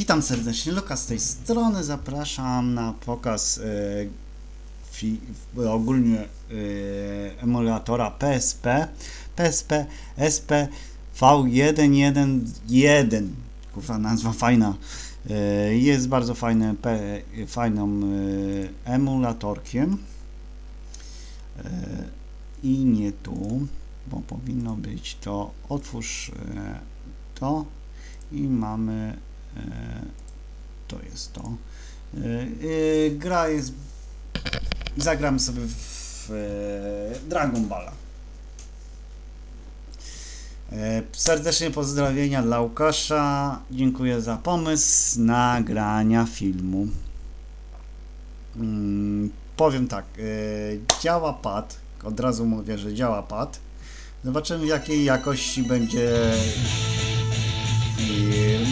Witam serdecznie, Luka z tej strony, zapraszam na pokaz ogólnie emulatora PSP SP V111. Kurwa, nazwa fajna. Jest bardzo fajną emulatorkiem i nie tu, bo powinno być to. Otwórz to i mamy to jest to. Gra jest, zagramy sobie w Dragon Balla. Serdecznie pozdrowienia dla Łukasza. Dziękuję za pomysł nagrania filmu. Powiem tak, działa pad. Od razu mówię, że działa pad. Zobaczymy, w jakiej jakości będzie film.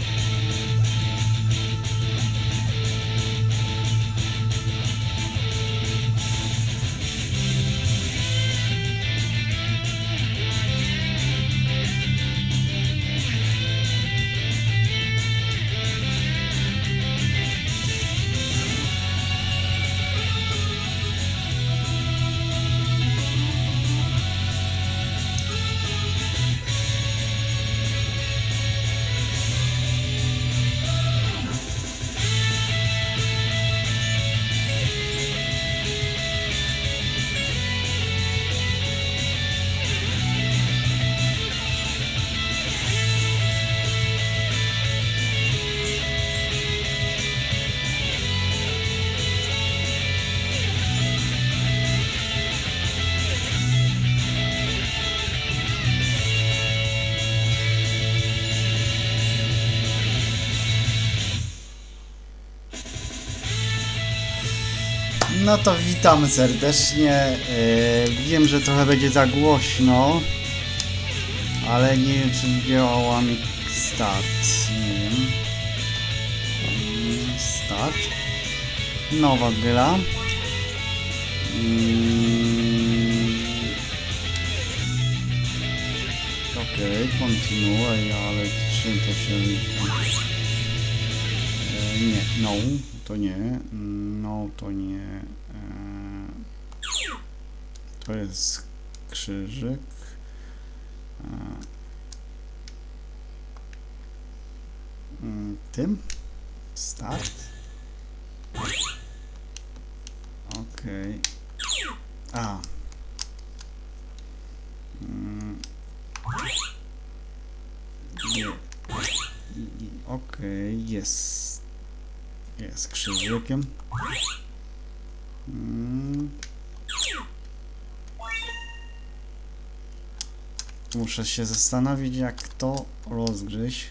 No to witamy serdecznie. Wiem, że trochę będzie za głośno, ale nie wiem, czy działała mi start. Nie wiem. Start. Nowa gra. Okej, kontynuuj, ale czym to się... Nie, no, to nie. No, to nie. To jest krzyżyk. Tym. Start. Okej. A. Nie. Okej, jest. Jest krzyżykiem. Muszę się zastanowić, jak to rozgryźć.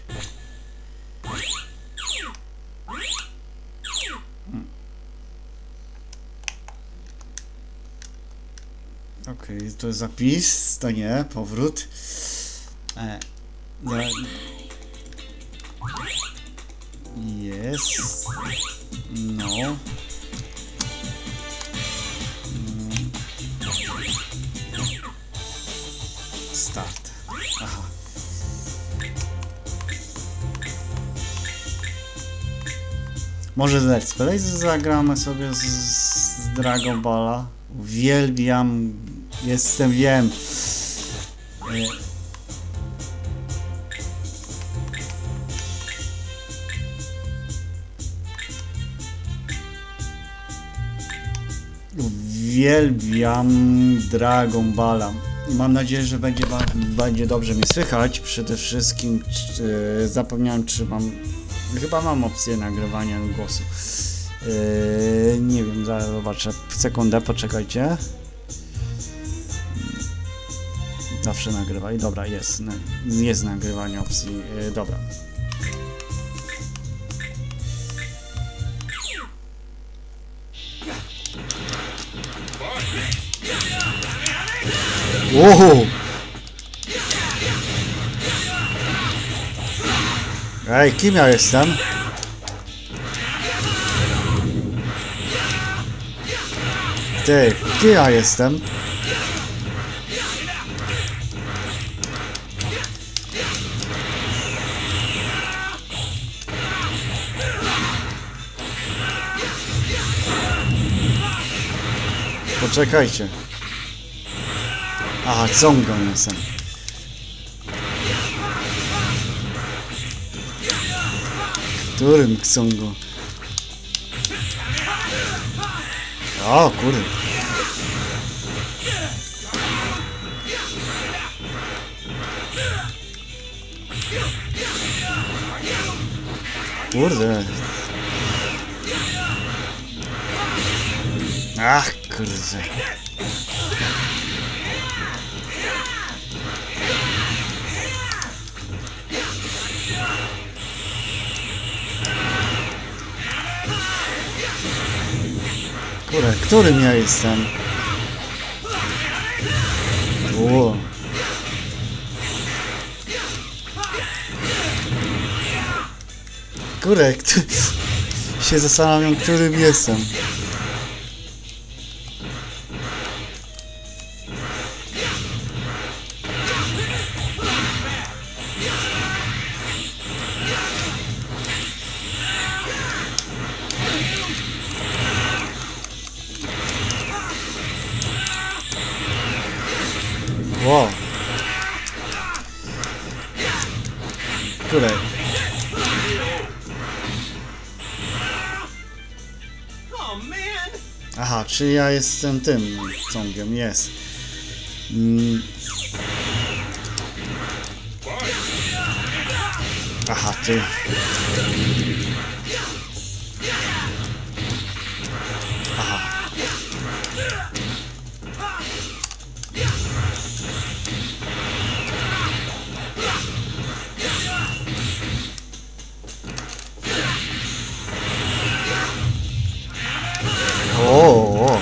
Okej, to jest zapis, to nie, powrót. Jest. No. Start. Aha. Może Let's Play zagramy sobie z Dragon Balla. Uwielbiam. Wiem. Uwielbiam Dragon Balla. Mam nadzieję, że będzie dobrze mi słychać. Przede wszystkim zapomniałem, czy mam... Chyba mam opcję nagrywania głosu. Nie wiem, zaraz zobaczę. Sekundę, poczekajcie. Zawsze nagrywaj. Dobra, jest nagrywanie opcji. Dobra. Wow! Ej, kim ja jestem? Ty, kim ja jestem? Poczekajcie. Aha, Tsongon jestem. Którym Tsongo? O kurde. Kurde. Ach, kurde. Kurde, którym ja jestem? Ło. Kurde, się zastanawiam, którym jestem. Wow. Kurde. Aha, czy ja jestem tym Tsongiem, jest. Aha, ty. Aha. O.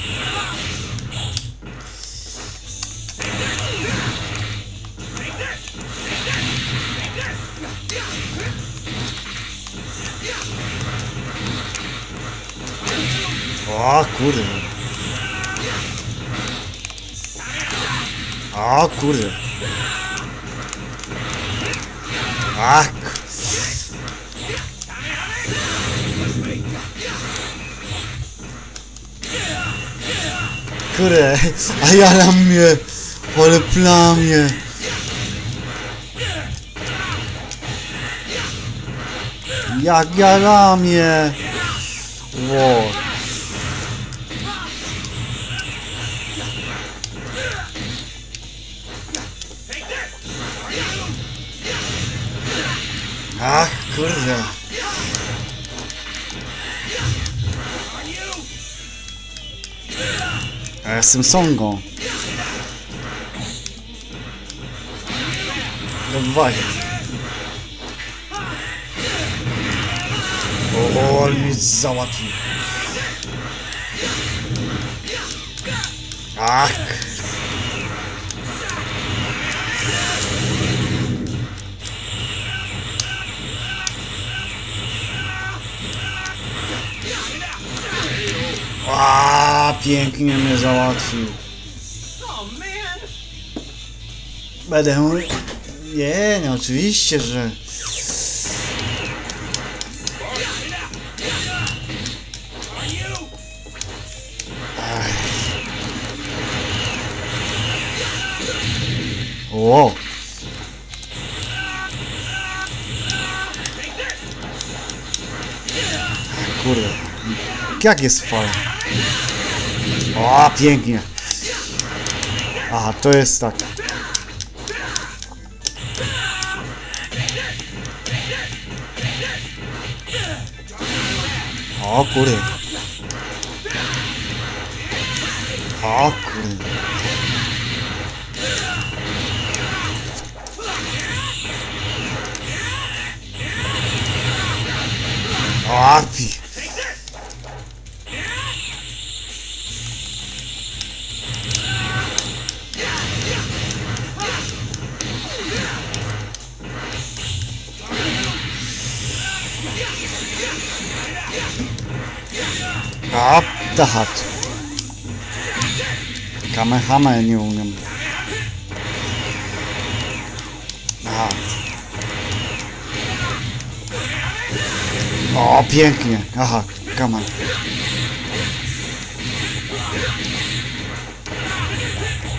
O kurde. O kurde. Ach. Kurde, a ja mnie, ale plamię. Jak ja ramię. Wow. Ach, kurde. A ja jestem Tsongo. Dawaj. O, ale mnie załatwił. Ach. A, pięknie mnie załatwił. Będę... Nie, no oczywiście, że... O! Kurde. Jak jest fala? O, pięknie. Aha, to jest tak. O kurde. O kurde. O, pi. A, dahat. Kamehame nie umiem. Aha. O, pięknie. Aha, kaman.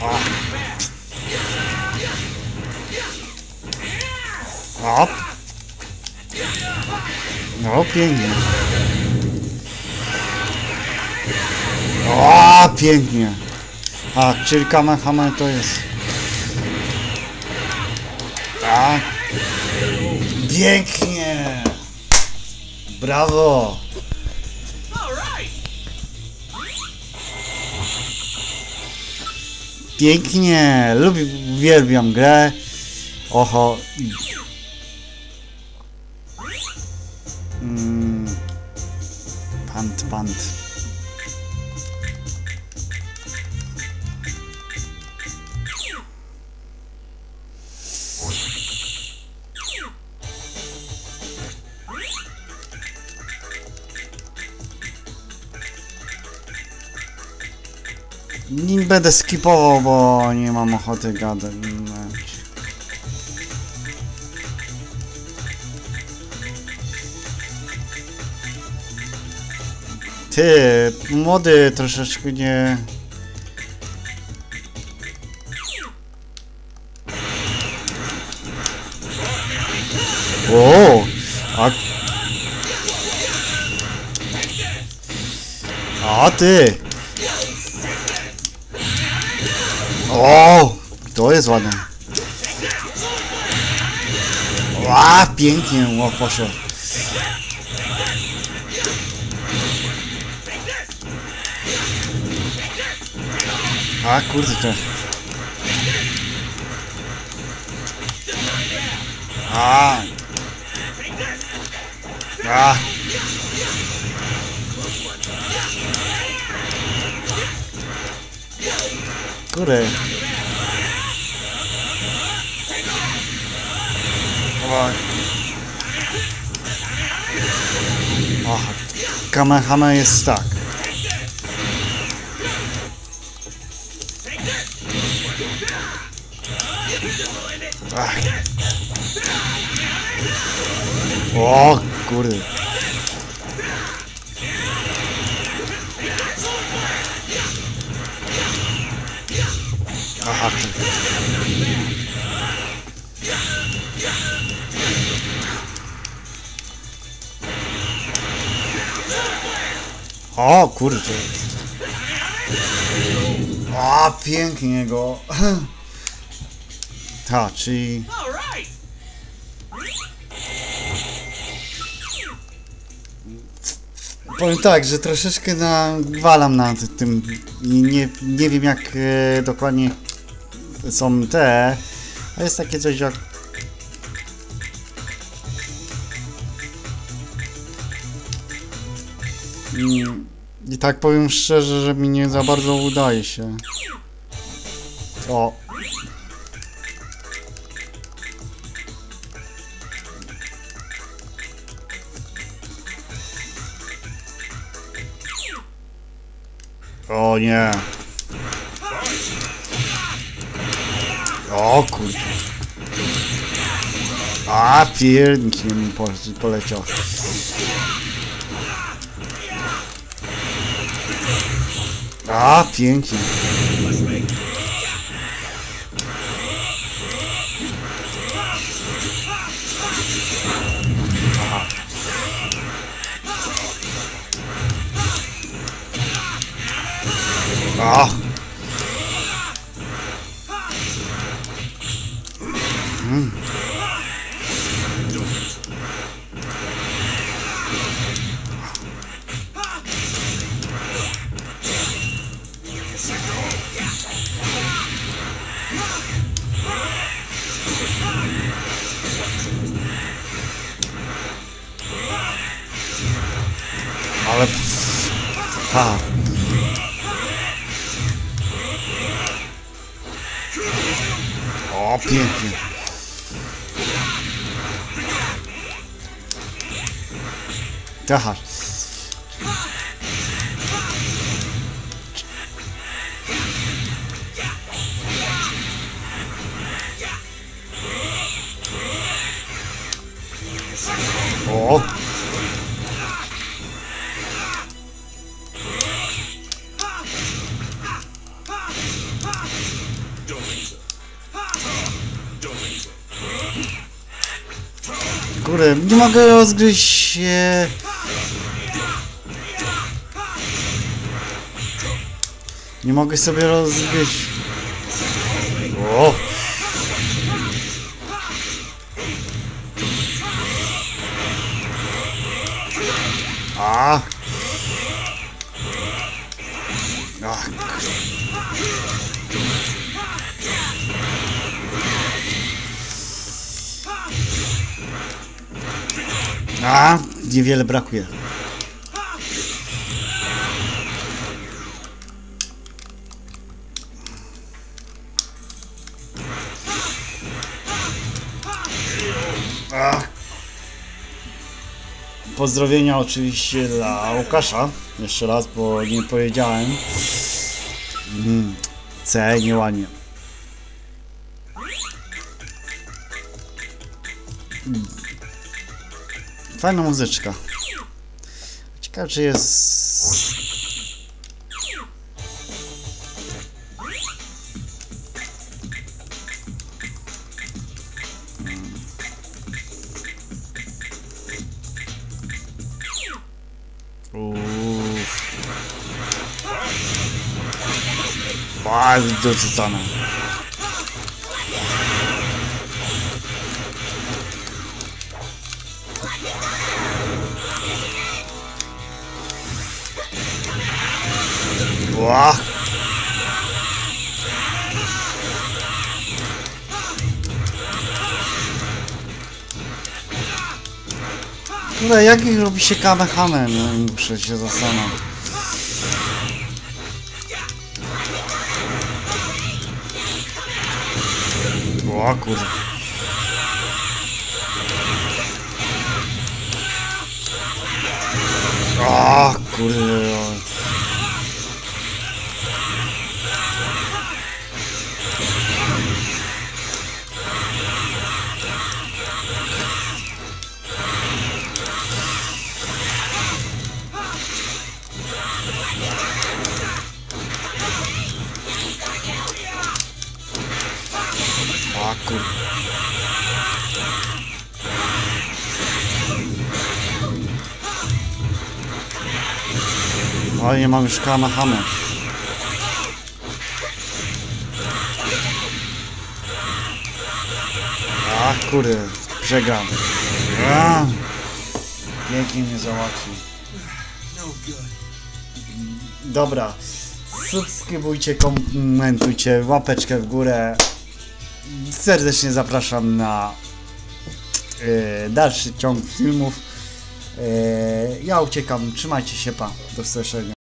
O! No, pięknie. O, pięknie. A, czyli Kamehameha to jest... Tak. Pięknie. Brawo. Pięknie. Uwielbiam grę. Oho. Pant. Nie będę skipował, bo nie mam ochoty gadać. Ty, młody troszeczkę nie... O, a ty! O, to jest ładne. A, pięknie, poszło. A, kurde, to... A. Kurde. O, Kamehameha jest tak. Ach. O, kurde. Aha. O, kurczę. O, pięknie go. Ta, czyli... Powiem tak, że troszeczkę nawalam na tym i nie wiem jak dokładnie są te, a jest takie coś jak... I tak powiem szczerze, że mi nie za bardzo udaje się. O. O nie. O kurde. A piernik mi poleciał. A pięknie. Aha. A. Ale... Ha. O, pięknie. Aha. O. Kurde, nie mogę rozgryźć się. Nie mogę sobie rozgryźć. O! A! Ach. A, niewiele brakuje. Pozdrowienia oczywiście dla Łukasza. Jeszcze raz, bo nie powiedziałem. C, nieładnie. Fajna muzyczka. Ciekawe, czy jest... Bardzo dorzucane. Ła! No jak robi się Kamehame? No muszę się zastanowić. O kurde. O kurde. O kurde. Ale nie mam już Kamehame. Ach kurde, przegram. Pięknie mnie załatwił. Dobra, subskrybujcie, komentujcie, łapeczkę w górę. Serdecznie zapraszam na dalszy ciąg filmów. Ja uciekam, trzymajcie się, pa, do usłyszenia.